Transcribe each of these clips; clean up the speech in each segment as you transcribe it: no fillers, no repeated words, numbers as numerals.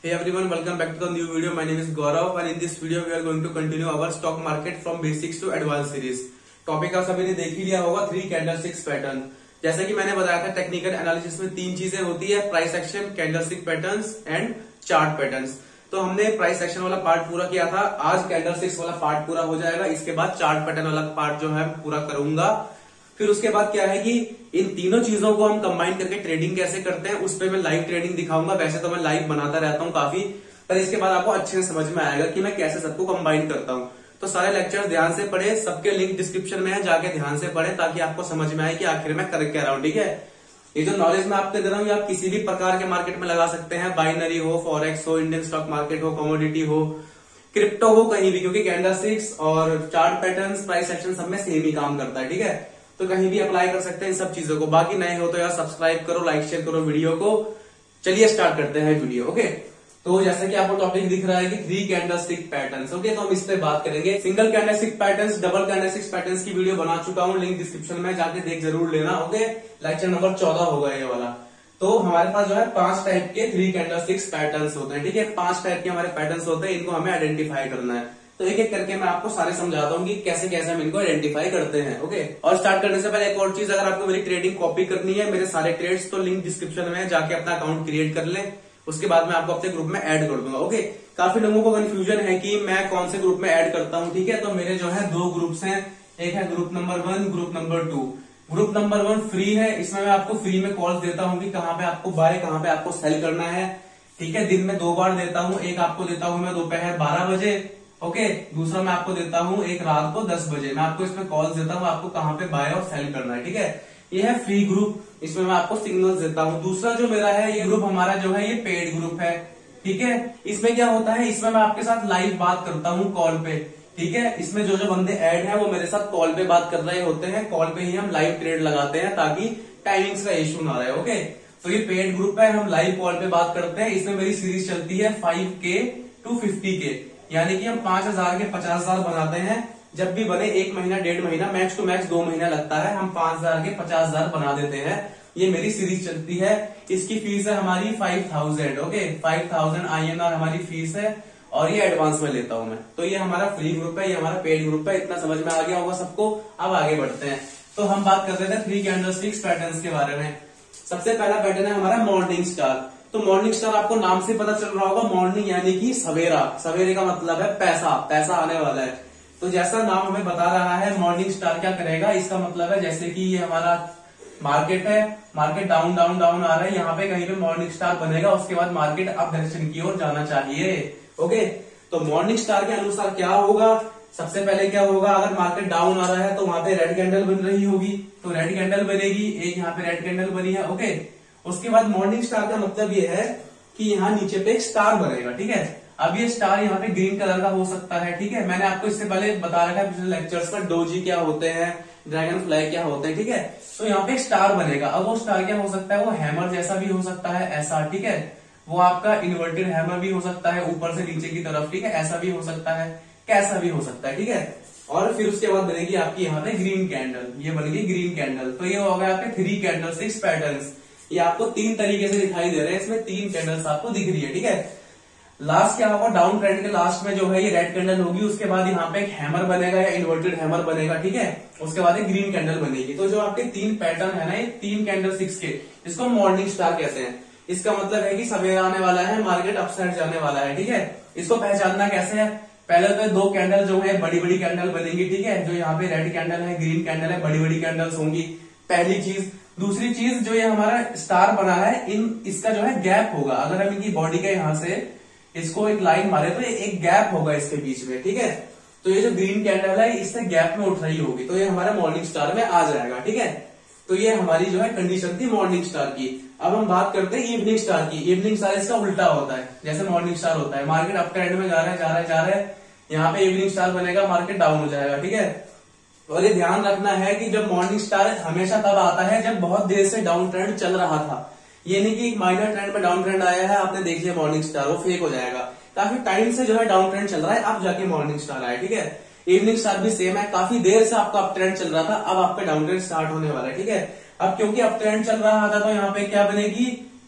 Hey everyone, welcome back to the new video. My name is Gaurav and in this video we are going to continue our stock market from basics to advanced series. Topic आप सभी ने देख ही लिया होगा 3 candlesticks pattern. जैसा कि मैंने बताया था टेक्निकल एनालिसिस में 3 चीजें होती है, price action, candlestick patterns and chart patterns. तो हमने प्राइस एक्शन वाला पार्ट पूरा किया था, आज कैंडलस्टिक्स वाला पार्ट पूरा हो जाएगा। इसके बाद चार्ट पैटर्न वाला पार्ट जो है पूरा करूंगा। फिर उसके बाद क्या है कि इन तीनों चीजों को हम कंबाइन करके ट्रेडिंग कैसे करते हैं उस पर मैं लाइव ट्रेडिंग दिखाऊंगा। वैसे तो मैं लाइव बनाता रहता हूं काफी, पर इसके बाद आपको अच्छे से समझ में आएगा कि मैं कैसे सबको कंबाइन करता हूं। तो सारे लेक्चर्स ध्यान से पढ़े, सबके लिंक डिस्क्रिप्शन में है, जाके ध्यान से पढ़े ताकि आपको समझ में आए कि आखिर में कर क्या रहा हूं। ठीक है, ये जो नॉलेज मैं आपको दे रहा हूँ ये आप किसी भी प्रकार के मार्केट में लगा सकते हैं, बाइनरी हो, फॉरेक्स हो, इंडियन स्टॉक मार्केट हो, कमोडिटी हो, क्रिप्टो हो, कहीं भी, क्योंकि कैंडलस्टिक्स और चार्ट पैटर्न्स, प्राइस एक्शन सब में सेम ही काम करता है। ठीक है, तो कहीं भी अप्लाई कर सकते हैं इन सब चीजों को। बाकी नए हो तो यार सब्सक्राइब करो, लाइक शेयर करो वीडियो को। चलिए स्टार्ट करते हैं वीडियो। ओके, तो जैसे कि आपको टॉपिक दिख रहा है कि 3 कैंडलस्टिक पैटर्न्स। ओके, तो हम इस पे बात करेंगे। Single candlestick patterns, double candlestick patterns की वीडियो बना चुका हूं, लिंक डिस्क्रिप्शन में, जाके देख जरूर लेना। ओके, लेक्चर नंबर 14 होगा ये वाला। तो हमारे पास जो है 5 टाइप के 3 कैंडलस्टिक्स पैटर्न्स होते हैं। ठीक है, 5 टाइप के हमारे पैटर्न्स होते हैं, इनको हमें आइडेंटिफाई करना है। तो एक एक करके मैं आपको सारे समझाता हूँ कि कैसे कैसे हम इनको आइडेंटिफाई करते हैं। ओके, और स्टार्ट करने से पहले एक और चीज, अगर आपको मेरी ट्रेडिंग कॉपी करनी है, मेरे सारे ट्रेड्स, तो लिंक डिस्क्रिप्शन में है, जाके अपना अकाउंट क्रिएट कर ले। उसके बाद मैं आपको अपने ग्रुप में ऐड कर दूंगा। ओके, काफी लोगों को कंफ्यूजन है कि मैं कौन से ग्रुप में ऐड करता हूँ। ठीक है, तो मेरे जो है 2 ग्रुप्स हैं, एक है group number 1, group number 2। Group number 1 free है, इसमें मैं आपको फ्री में कॉल्स देता हूँ कि कहाँ पे आपको बाय, कहाँ पे आपको सेल करना है। ठीक है, दिन में 2 बार देता हूँ, एक आपको देता हूँ मैं दोपहर 12 बजे। ओके, दूसरा मैं आपको देता हूँ एक रात को 10 बजे। मैं आपको इसमें कॉल्स देता हूँ, आपको कहाँ पे बाय और सेल करना है। ठीक है, ये है फ्री ग्रुप, इसमें मैं आपको सिग्नल्स देता हूँ। दूसरा जो मेरा है, ये ग्रुप हमारा जो है ये पेड ग्रुप है। ठीक है, इसमें क्या होता है, इसमें मैं आपके साथ लाइव बात करता हूँ कॉल पे। ठीक है, इसमें जो जो बंदे ऐड हैं वो मेरे साथ कॉल पे बात कर रहे होते हैं, कॉल पे ही हम लाइव ट्रेड लगाते हैं ताकि टाइमिंग्स का इश्यू ना रहे। ओके, तो ये पेड ग्रुप है, हम लाइव कॉल पे बात करते हैं। इसमें मेरी सीरीज चलती है 5K to 50K, यानी कि हम 5000 के 50,000 बनाते हैं। जब भी बने 1 महीना 1.5 महीना, मैक्स टू मैक्स 2 महीना लगता है, हम 5000 के 50,000 बना देते हैं। ये मेरी सीरीज चलती है। इसकी फीस है हमारी 5000। ओके, 5000 INR हमारी फीस है और ये एडवांस में लेता हूं मैं। तो ये हमारा फ्री ग्रुप है, ये हमारा पेड ग्रुप है। इतना समझ में आ गया होगा सबको। अब आगे बढ़ते हैं। तो हम बात करते थे 3 कैंडलस्टिक्स पैटर्न्स के बारे में। सबसे पहला पैटर्न है हमारा मॉर्निंग स्टार। तो मॉर्निंग स्टार आपको नाम से पता चल रहा होगा, मॉर्निंग यानी कि सवेरा। सवेरे का मतलब है पैसा, पैसा आने वाला है। तो जैसा नाम हमें बता रहा है, मॉर्निंग स्टार क्या करेगा, इसका मतलब है जैसे कि ये हमारा मार्केट है, मार्केट डाउन डाउन डाउन आ रहा है, यहाँ पे कहीं पे मॉर्निंग स्टार बनेगा, उसके बाद मार्केट अप डायरेक्शन की ओर जाना चाहिए। ओके, तो मॉर्निंग स्टार के अनुसार क्या होगा, सबसे पहले क्या होगा, अगर मार्केट डाउन आ रहा है तो वहां पे रेड कैंडल बन रही होगी, तो रेड कैंडल बनेगी, एक यहाँ पे रेड कैंडल बनी है। ओके, उसके बाद मॉर्निंग स्टार का मतलब ये है कि यहाँ नीचे पे एक स्टार बनेगा। ठीक है, अब ये स्टार यहाँ पे ग्रीन कलर का हो सकता है। ठीक है, मैंने आपको इससे पहले बता रखा है पिछले लेक्चर्स में, डोजी क्या होते हैं, ड्रैगन फ्लाई क्या होते हैं। ठीक है, तो यहाँ पे एक स्टार बनेगा। अब वो स्टार क्या हो सकता है, वो हैमर जैसा भी हो सकता है, ऐसा। ठीक है, वो आपका इन्वर्टेड हैमर भी हो सकता है, ऊपर से नीचे की तरफ। ठीक है, ऐसा भी हो सकता है, कैसा भी हो सकता है। ठीक है, और फिर उसके बाद बनेगी आपकी यहाँ पे ग्रीन कैंडल, ये बनेगी ग्रीन कैंडल। तो ये हो गया आपके 3 कैंडलस्टिक्स पैटर्न्स। ये आपको 3 तरीके से दिखाई दे रहे हैं, इसमें 3 कैंडल्स आपको दिख रही है। ठीक है, लास्ट क्या होगा, डाउन ट्रेंड के लास्ट में जो है ये रेड कैंडल होगी, उसके बाद यहाँ पे एक हैमर बनेगा या इन्वर्टेड हैमर बनेगा। ठीक है, उसके बाद एक ग्रीन कैंडल बनेगी। तो जो आपके 3 पैटर्न है ना, ये 3 कैंडलस्टिक्स के, इसको मॉर्निंग स्टार कहते हैं। इसका मतलब है कि सवेरा आने वाला है, मार्केट अपसाइड जाने वाला है। ठीक है, इसको पहचानना कैसे है, पहले तो 2 कैंडल जो है बड़ी बड़ी कैंडल बनेंगी। ठीक है, जो यहाँ पे रेड कैंडल है, ग्रीन कैंडल है, बड़ी बड़ी कैंडल्स होंगी, पहली चीज। दूसरी चीज, जो ये हमारा स्टार बना है, इसका जो है गैप होगा। अगर हम इनकी बॉडी के यहाँ से इसको एक लाइन मारे तो ये एक गैप होगा इसके बीच में। ठीक है, तो ये जो ग्रीन कैंडल है इससे गैप में उठ रही होगी, तो ये हमारे मॉर्निंग स्टार में आ जाएगा। ठीक है, तो ये हमारी जो है कंडीशन थी मॉर्निंग स्टार की। अब हम बात करते हैं इवनिंग स्टार की। इवनिंग स्टार इसका उल्टा होता है, जैसे मॉर्निंग स्टार होता है, मार्केट अप ट्रेंड में जा रहा है, जा रहा है, जा रहा है, यहाँ पे इवनिंग स्टार बनेगा, मार्केट डाउन हो जाएगा। ठीक है, और ये ध्यान रखना है कि जब मॉर्निंग स्टार हमेशा तब आता है जब बहुत देर से डाउन ट्रेंड चल रहा था। ये नहीं कि माइनर ट्रेंड में डाउन ट्रेंड आया है, आपने देख लिया मॉर्निंग स्टार, वो फेक हो जाएगा। काफी टाइम से जो है डाउन ट्रेंड चल रहा है, अब जाके मॉर्निंग स्टार आया। ठीक है, इवनिंग स्टार भी सेम है, काफी देर से आपका अप ट्रेंड चल रहा था, अब आपका डाउन ट्रेंड स्टार्ट होने वाला है। ठीक है, अब क्योंकि अप ट्रेंड चल रहा था तो यहाँ पे क्या बनेगी,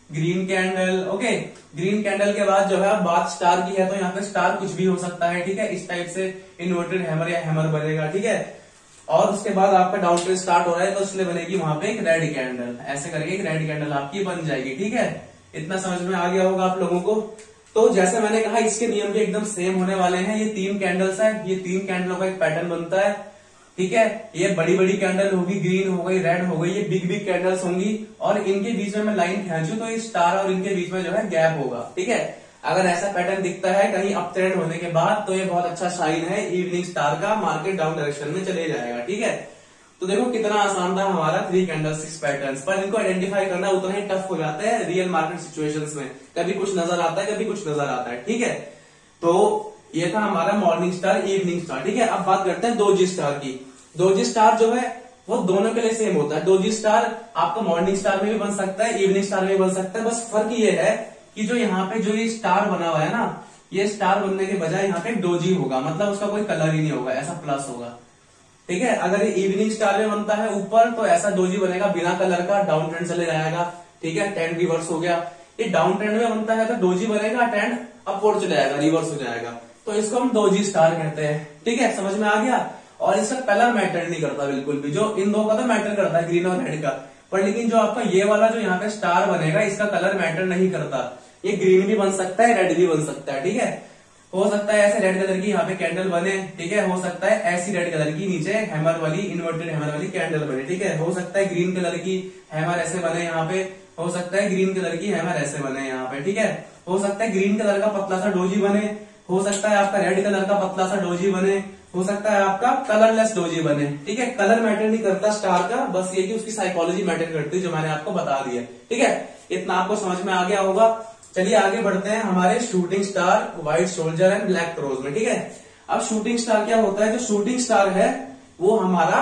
green candle. Okay, green candle के बाद जो है अब बात स्टार की है, तो यहाँ पे स्टार कुछ भी हो सकता है, ठीक है। इस टाइप से इन्वर्टेड हैमर या हैमर बनेगा, ठीक है। और उसके बाद आपका डाउन ट्रेंड स्टार्ट हो रहा है तो इसलिए बनेगी वहां पे एक रेड कैंडल, ऐसे करके एक रेड कैंडल आपकी बन जाएगी, ठीक है। इतना समझ में आ गया होगा आप लोगों को। तो जैसे मैंने कहा इसके नियम भी एकदम सेम होने वाले हैं। ये 3 कैंडल्स है, ये 3 कैंडलों का एक पैटर्न बनता है, ठीक है। ये बड़ी बड़ी कैंडल होगी, ग्रीन हो गई, रेड हो गई, ये बिग बिग कैंडल्स होंगी, और इनके बीच में मैं लाइन खींचू तो ये स्टार और इनके बीच में जो है गैप होगा, ठीक है। अगर ऐसा पैटर्न दिखता है कहीं अप ट्रेंड होने के बाद तो ये बहुत अच्छा साइन है इवनिंग स्टार का, मार्केट डाउन डायरेक्शन में चले जाएगा, ठीक है। तो देखो कितना आसान था हमारा 3 कैंडलस्टिक्स पैटर्न्स, पर इनको आइडेंटिफाई करना उतना ही टफ हो जाता है रियल मार्केट सिचुएशंस में। कभी कुछ नजर आता है, कभी कुछ नजर आता है, ठीक है। तो ये था हमारा मॉर्निंग स्टार, इवनिंग स्टार, ठीक है। अब बात करते हैं डोजी स्टार की। डोजी स्टार जो है वो दोनों के लिए सेम होता है। डोजी स्टार आपका मॉर्निंग स्टार में भी बन सकता है, इवनिंग स्टार में भी बन सकता है। बस फर्क ये है कि जो यहाँ पे जो ये स्टार बना हुआ है ना, ये स्टार बनने के बजाय यहाँ पे डोजी होगा, मतलब उसका कोई कलर ही नहीं होगा, ऐसा प्लस होगा, ठीक है। अगर ये इवनिंग स्टार में बनता है ऊपर तो ऐसा डोजी बनेगा बिना कलर का, डाउन ट्रेंड चले जाएगा, ठीक है, ट्रेंड रिवर्स हो गया। ये डाउन ट्रेंड में बनता है तो डोजी बनेगा, ट्रेंड अपवर्ड चले जाएगा, रिवर्स हो जाएगा, तो इसको हम डोजी स्टार कहते हैं, ठीक है। समझ में आ गया। और इसका कलर मैटर नहीं करता बिल्कुल भी, जो इन दो का तो मैटर करता है, ग्रीन और रेड का, पर लेकिन जो आपका ये वाला जो यहाँ पे स्टार बनेगा इसका कलर मैटर नहीं करता। ये ग्रीन भी बन सकता है, रेड भी बन सकता है, ठीक है। हो सकता है ऐसे रेड कलर की यहाँ पे कैंडल बने, ठीक है। हो सकता है ऐसी रेड कलर की नीचे हैमर वाली, इन्वर्टेड हैमर वाली कैंडल बने, ठीक है। हो सकता है ग्रीन कलर की हैमर ऐसे बने यहाँ पे, हो सकता है ग्रीन कलर की हैमर ऐसे बने यहाँ पे, ठीक है। हो सकता है ग्रीन कलर का पतला सा डोजी बने, हो सकता है आपका रेड कलर का पतला सा डोजी बने, हो सकता है आपका कलरलेस डोजी बने, ठीक है। कलर मैटर नहीं करता स्टार का, बस ये कि उसकी साइकोलॉजी मैटर करती है, जो मैंने आपको बता दिया, ठीक है। इतना आपको समझ में आ गया होगा। चलिए आगे बढ़ते हैं हमारे shooting star, white soldier and black crows में, ठीक है। अब शूटिंग स्टार क्या होता है? जो शूटिंग स्टार है वो हमारा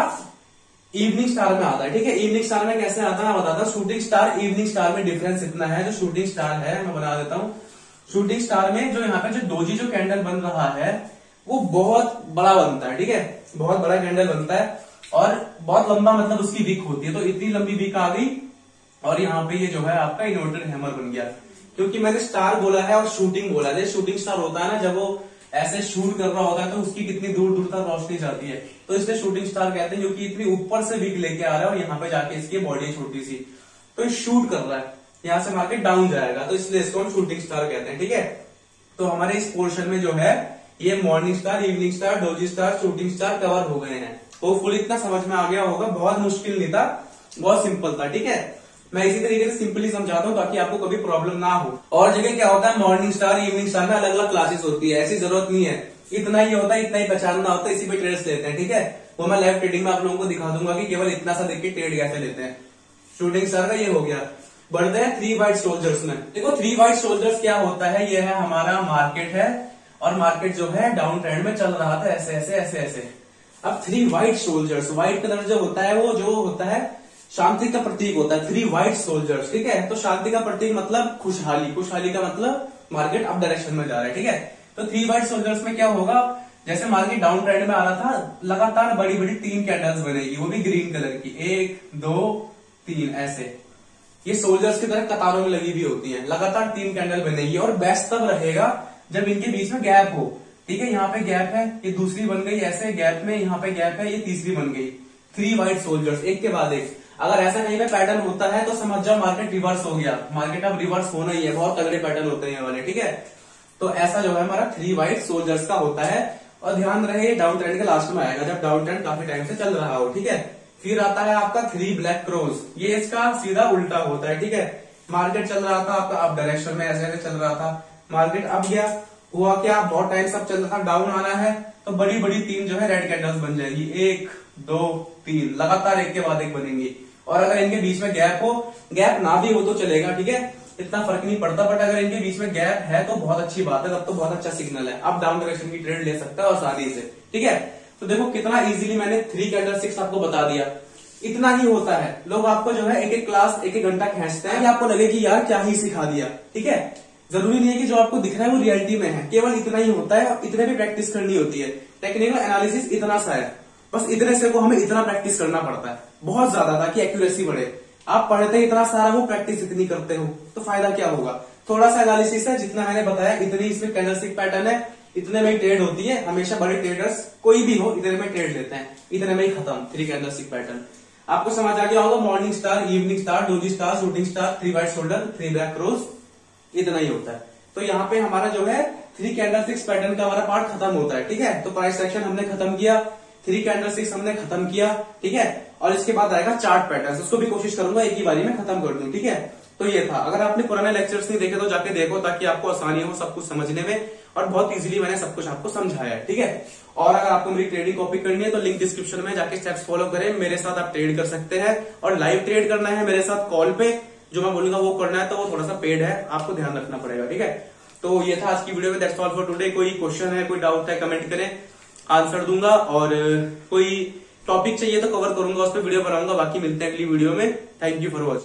इवनिंग स्टार में आता है, ठीक है। इवनिंग स्टार में कैसे आता है मैं बताता हूँ। शूटिंग स्टार इवनिंग स्टार में डिफरेंस इतना है, जो शूटिंग स्टार है मैं बना देता हूँ। शूटिंग स्टार में जो यहाँ पे जो डोजी जो कैंडल बन रहा है वो बहुत बड़ा बनता है, ठीक है, बहुत बड़ा कैंडल बनता है और बहुत लंबा, मतलब उसकी विक होती है, तो इतनी लंबी विक आ गई और यहाँ पे ये जो है आपका इन्वर्टेड हैमर बन गया। क्योंकि मैंने स्टार बोला है और शूटिंग बोला है। शूटिंग स्टार होता है ना, जब वो ऐसे शूट कर रहा होता है तो उसकी कितनी दूर दूर तक रोशनी जाती है, तो इसलिए शूटिंग स्टार कहते हैं, जो कि इतनी ऊपर से विक लेके आ रहा है और यहाँ पे जाके इसकी बॉडी छोटी सी, तो ये शूट कर रहा है, यहाँ से मार्केट डाउन जाएगा, तो इसलिए इसको हम शूटिंग स्टार कहते हैं, ठीक है। तो हमारे इस पोर्शन में जो है ये morning star, evening star, doji star, shooting star cover हो गए हैं। होपफुली इतना समझ में आ गया होगा, बहुत मुश्किल नहीं था, बहुत सिंपल था, ठीक है। मैं इसी तरीके से सिंपली समझाता हूँ ताकि आपको कभी प्रॉब्लम ना हो। और जगह क्या होता है, मॉर्निंग स्टार, इवनिंग स्टार में अलग अलग क्लासेस होती है, ऐसी जरूरत नहीं है, इतना ही होता है, इतना ही पहचानना होता है, इसी पे ट्रेड्स लेते हैं, ठीक है। वो मैं लाइव ट्रेडिंग में आप लोगों को दिखा दूंगा कि केवल इतना सा देख के ट्रेड कैसे लेते हैं। शूटिंग स्टार का ये हो गया। बढ़ते हैं 3 व्हाइट सोल्जर्स में। देखो 3 व्हाइट सोल्जर्स क्या होता है, ये है हमारा मार्केट है और मार्केट जो है डाउन ट्रेंड में चल रहा था, ऐसे ऐसे ऐसे ऐसे। अब 3 व्हाइट सोल्जर्स, व्हाइट कलर जो होता है वो जो होता है शांति का प्रतीक होता है। 3 व्हाइट सोल्जर्स, ठीक है। तो शांति का प्रतीक मतलब खुशहाली, खुशहाली का मतलब मार्केट अप डायरेक्शन में जा रहा है, ठीक है। तो 3 व्हाइट सोल्जर्स में क्या होगा, जैसे मार्केट डाउन ट्रेंड में आ रहा था, लगातार बड़ी बड़ी 3 कैंडल्स बनेगी, वो भी ग्रीन कलर की, 1 2 3 ऐसे। ये सोल्जर्स की तरह कतारों में लगी हुई होती है, लगातार 3 कैंडल बनेगी और बेस्ट तब रहेगा जब इनके बीच में गैप हो, ठीक है। यहाँ पे गैप है, ये दूसरी बन गई ऐसे गैप में, यहाँ पे गैप है, ये तीसरी बन गई। 3 व्हाइट सोल्जर्स एक के बाद एक। अगर ऐसा कहीं पे पैटर्न होता है तो समझ जाओ मार्केट रिवर्स हो गया, मार्केट अब रिवर्स होना ही है, बहुत तगड़े पैटर्न होते हैं ये वाले, ठीक है। तो ऐसा जो है हमारा 3 व्हाइट सोल्जर्स का होता है। और ध्यान रहे डाउन ट्रेंड के लास्ट में आएगा, जब डाउन ट्रेंड काफी टाइम से चल रहा हो, ठीक है। फिर आता है आपका 3 ब्लैक क्रोज, ये इसका सीधा उल्टा होता है, ठीक है। मार्केट चल रहा था आपका अप डायरेक्शन में, ऐसे ऐसे चल रहा था, मार्केट अब गया, हुआ क्या, बहुत टाइम सब चल रहा था, डाउन आना है, तो बड़ी बड़ी 3 जो है रेड कैंडल्स बन जाएगी, 1 2 3 लगातार एक के बाद एक बनेंगी। और अगर इनके बीच में गैप हो, गैप ना भी हो तो चलेगा, ठीक है, इतना फर्क नहीं पड़ता, बट अगर इनके बीच में गैप है तो बहुत अच्छी बात है, तब तो बहुत अच्छा सिग्नल है, आप डाउन डायरेक्शन की ट्रेड ले सकते हैं आसानी से, ठीक है। तो देखो कितना इजीली मैंने 3 कैंडलस्टिक्स आपको बता दिया। इतना ही होता है, लोग आपको जो है एक एक क्लास एक एक घंटा खींचते हैं कि आपको लगे कि यार क्या ही सिखा दिया, ठीक है। जरूरी नहीं है कि जो आपको दिख रहा है वो रियलिटी में है, केवल इतना ही होता है, इतने भी प्रैक्टिस करनी होती है। टेक्निकल एनालिसिस इतना सा है, बस इतने से को हमें इतना प्रैक्टिस करना पड़ता है, बहुत ज्यादा, ताकि एक्यूरेसी बढ़े। आप पढ़ते इतना सारा हो, प्रैक्टिस इतनी करते हो, तो फायदा क्या होगा? थोड़ा सा एनालिसिस है, जितना मैंने बताया इतनी इसमें कैंडलस्टिक पैटर्न है, इतने में ट्रेड होती है। हमेशा बड़े ट्रेडर्स कोई भी हो इतने में ट्रेड लेते हैं, इतने में ही खत्म 3 कैंडलस्टिक पैटर्न। आपको समझ आ गया होगा। Morning star, evening star, doji star, shooting star, 3 white shoulder, 3 black cross, इतना ही होता है। तो यहाँ पे हमारा जो है 3 कैंडलस्टिक्स पैटर्न का हमारा पार्ट खत्म होता है। ठीक है, तो प्राइस सेक्शन हमने खत्म किया, 3 कैंडलस्टिक्स हमने खत्म किया। ठीक है, और इसके बाद आएगा चार्ट पैटर्न, उसको भी कोशिश करूंगा एक ही बारी में खत्म कर दूं। ठीक है, तो ये था। अगर आपने पुराने लेक्चर्स नहीं देखे तो जाके देखो, ताकि आपको आसानी हो सब कुछ समझने में, और बहुत इजीली मैंने सब कुछ आपको समझाया है। ठीक है, और अगर आपको मेरी ट्रेडिंग कॉपी करनी है तो लिंक डिस्क्रिप्शन में जाके स्टेप्स फॉलो करें, मेरे साथ आप ट्रेड कर सकते हैं। और लाइव ट्रेड करना है मेरे साथ कॉल पे, जो मैं बोलूंगा वो करना है, तो वो थोड़ा सा पेड है, आपको ध्यान रखना पड़ेगा। ठीक है, तो ये था आज की वीडियो में। That's all for today. कोई क्वेश्चन है, कोई डाउट है, कमेंट करें, आंसर दूंगा। और कोई टॉपिक चाहिए तो कवर करूंगा, उस पर वीडियो बनाऊंगा। बाकी मिलते हैं अगली वीडियो में। Thank you for watching.